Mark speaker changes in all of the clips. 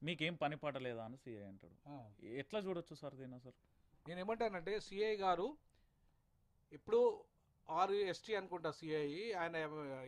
Speaker 1: మీకేం పని పడలేదా అని సిఐ అంటాడు. ఎట్లా చూడొచ్చు సార్ దీన్ని? సార్
Speaker 2: నేను ఏమంటానంటే సిఐ గారు ఇప్పుడు ఎస్టీ అనుకుంటా సిఐ, ఆయన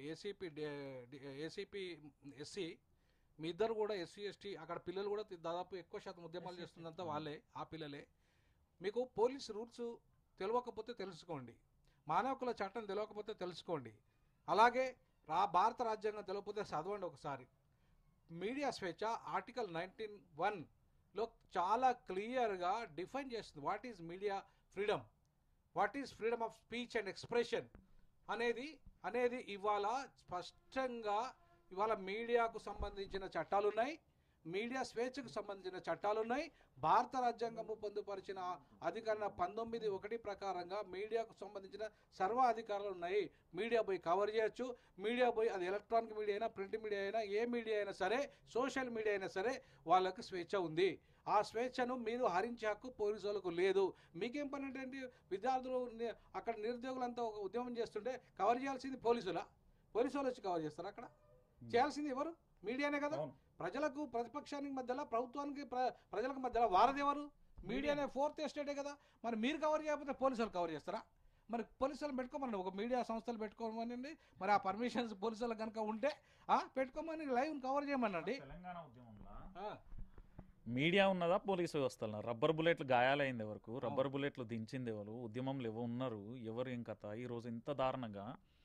Speaker 2: ఏసీపీ ఎస్సీ, మీ ఇద్దరు కూడా ఎస్సీ ఎస్టీ. అక్కడ పిల్లలు కూడా దాదాపు ఎక్కువ శాతం ఉద్యమాలు చేస్తుందంతా వాళ్ళే, ఆ పిల్లలే. మీకు పోలీస్ రూల్స్ తెలియకపోతే తెలుసుకోండి, మానవ హక్కుల చట్టం తెలియకపోతే తెలుసుకోండి, అలాగే భారత రాజ్యాంగం తెలియకపోతే చదవండి ఒకసారి. మీడియా స్వేచ్ఛ ఆర్టికల్ 19(1)లో చాలా క్లియర్గా డిఫైన్ చేస్తుంది what is media freedom, what is freedom of speech and expression అనేది ఇవాళ స్పష్టంగా ఇవాళ మీడియాకు సంబంధించిన చట్టాలు ఉన్నాయి, మీడియా స్వేచ్ఛకు సంబంధించిన చట్టాలు ఉన్నాయి. భారత రాజ్యాంగము పొందుపరిచిన అధికరణ 19(1) ప్రకారంగా మీడియాకు సంబంధించిన సర్వ అధికారాలు ఉన్నాయి. మీడియా పోయి కవర్ చేయొచ్చు, మీడియా పోయి అది ఎలక్ట్రానిక్ మీడియా అయినా, ప్రింట్ మీడియా అయినా, ఏ మీడియా అయినా సరే, సోషల్ మీడియా అయినా సరే వాళ్ళకు స్వేచ్ఛ ఉంది. ఆ స్వేచ్ఛను మీరు హరించే హక్కు పోలీసు వాళ్ళకు లేదు. మీకేం పని ఏంటంటే విద్యార్థులు అక్కడ నిరుద్యోగులంతా ఒక ఉద్యమం చేస్తుంటే కవర్ చేయాల్సింది పోలీసు వాళ్ళు వచ్చి కవర్ చేస్తారు. అక్కడ చేయాల్సింది ఎవరు? మీడియానే కదా. ప్రజలకు, ప్రతిపక్షానికి మధ్యలో, ప్రభుత్వానికి ప్రజలకు మధ్యలో వారధి ఎవరు? మీడియానే, ఫోర్త్ ఎస్టేటే కదా. మరి మీరు కవర్ చేయకపోతే పోలీసులు కవర్ చేస్తారా? మరి పోలీసులు పెట్టుకోమని, ఒక మీడియా సంస్థలు పెట్టుకోమనండి. మరి ఆ పర్మిషన్స్ పోలీసులకు కనుక ఉంటే పెట్టుకోమని లైవ్ కవర్ చేయమనండి.
Speaker 1: తెలంగాణ ఉద్యమంలో మీడియా ఉన్నదా, పోలీసు వ్యవస్థలు? రబ్బర్ బుల్లెట్లు గాయాలైంది ఎవరికి? రబ్బర్ బుల్లెట్లు దించింది ఎవరు? ఉద్యమంలో ఎవరు ఉన్నారు, ఎవరు ఏం కథ? ఈరోజు ఇంత దారుణంగా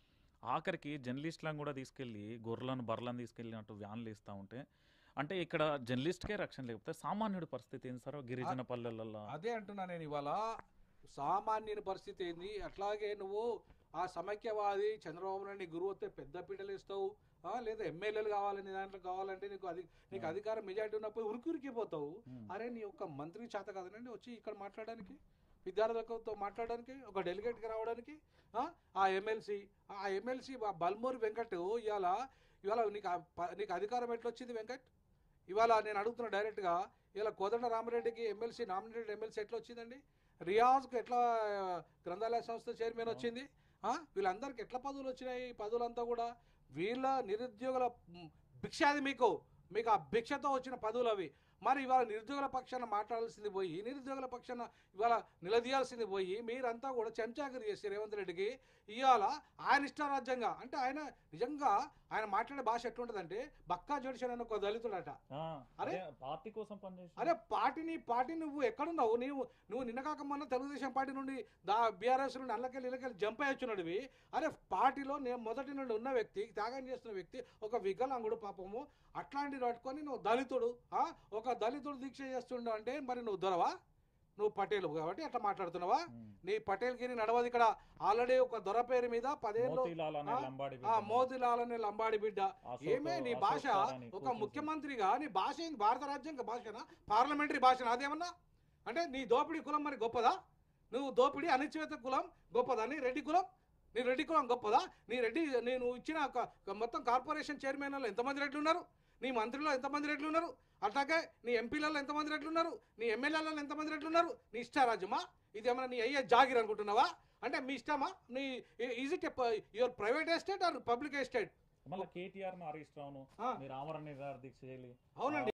Speaker 1: ఆఖరికి జర్నలిస్టులను కూడా తీసుకెళ్ళి గొర్రెలను బర్రెలను తీసుకెళ్ళినట్టు వ్యాన్లు ఇస్తూ ఉంటే, అంటే ఇక్కడ జర్నలిస్ట్కే రక్షణ లేకపోతే సామాన్యుడి పరిస్థితి ఏంటి సార్? గిరిజన పల్లెలలో
Speaker 2: అదే అంటున్నా నేను. ఇవాళ సామాన్యుని పరిస్థితి ఏంది? అట్లాగే నువ్వు ఆ సమైక్యవాది చంద్రబాబు నాయుడు గురువు వస్తే పెద్ద పీటలు ఇస్తావు, లేదా ఎమ్మెల్యేలు కావాలని దాంట్లో కావాలంటే నీకు అధికారం మెజార్టీ ఉన్నప్పుడు ఉరికిపోతావు. అరే నీ ఒక్క మంత్రి చేత కాదనండి వచ్చి ఇక్కడ మాట్లాడడానికి, విద్యార్థులతో మాట్లాడడానికి, ఒక డెలిగేట్కి రావడానికి. ఆ ఎమ్మెల్సీ బల్మూరి వెంకట్ ఇవాళ నీకు అధికారం ఎట్లొచ్చింది వెంకట్? ఇవాళ నేను అడుగుతున్నా డైరెక్ట్గా, ఇవాళ కోదండ రామరెడ్డికి ఎమ్మెల్సీ నామినేటెడ్ ఎమ్మెల్సీ ఎట్లా వచ్చిందండి? రియాజ్కి ఎట్లా గ్రంథాలయ సంస్థ చైర్మన్ వచ్చింది? వీళ్ళందరికీ ఎట్లా పదవులు వచ్చినాయి? పదవులంతా కూడా వీళ్ళ నిరుద్యోగుల భిక్ష. మీకు ఆ భిక్షతో వచ్చిన పదవులు అవి. మరి ఇవాళ నిరుద్యోగుల పక్షాన మాట్లాడాల్సింది పోయి, నిరుద్యోగుల పక్షాన ఇవాళ నిలదీయాల్సింది పోయి, మీరంతా కూడా చెంచాగిరి చేసి రేవంత్ రెడ్డికి ఇవాళ ఆయన ఇష్టారాజ్యంగా. అంటే ఆయన నిజంగా ఆయన మాట్లాడే భాష ఎట్లుంటుందంటే, బక్కా జోడిషన్ అని ఒక దళితుడట. అరే
Speaker 1: పార్టీ కోసం పనిచేసి,
Speaker 2: అరే పార్టీ నువ్వు ఎక్కడున్నావు? నువ్వు నిన్న కాక మొన్న తెలుగుదేశం పార్టీ నుండి బీఆర్ఎస్ నుండి ఇళ్ళకెళ్ళి జంప్ అయ్యొచ్చున్నాడువి. అరే పార్టీలో నేను మొదటి నుండి ఉన్న వ్యక్తి, త్యాగం చేస్తున్న వ్యక్తి, ఒక వికలాంగుడు పాపము. అట్లాంటివి పట్టుకొని నువ్వు దళితుడు, ఒక దళితుడు దీక్ష చేస్తుండవు అంటే మరి నువ్వు దొరవా? నువ్వు పటేల్ కాబట్టి అట్లా మాట్లాడుతున్నావా? నీ పటేల్కి నడవదు ఇక్కడ. ఆల్రెడీ ఒక దొర పేరు మీద 10 ఏళ్ళు మోతీలాల్ అనే లంబాడి బిడ్డ. ఏమే నీ భాష? ఒక ముఖ్యమంత్రిగా నీ భాష ఏంది? భారత రాజ్యాంగ భాషనా, పార్లమెంటరీ భాషనా? అదేమన్నా అంటే నీ దోపిడీ కులం మరి గొప్పదా? నువ్వు దోపిడీ అణచివేత కులం గొప్పదా? నీ రెడ్డి కులం గొప్పదా? నేను ఇచ్చిన మొత్తం కార్పొరేషన్ చైర్మన్లలో ఎంతమంది రెడ్లు ఉన్నారు? నీ మంత్రిలో ఎంతమంది రెడ్లు ఉన్నారు? అట్లాగే నీ ఎంపీలలో ఎంతమంది రెడ్లు ఉన్నారు? నీ ఎమ్మెల్యేలలో ఎంతమంది రెడ్లు ఉన్నారు? నీ ఇష్టారాజ్యమా ఇది? ఏమన్నా నీ అయ్యే జాగిర్ అనుకుంటున్నావా? అంటే మీ ఇష్టమా? నీ is it your private estate or public estate?
Speaker 1: మళ్ళీ కేటీఆర్ అరెస్ట్ అవును, మీరు ఆమరణ నిరాహార దీక్ష చేయాలి.
Speaker 2: అవునండి.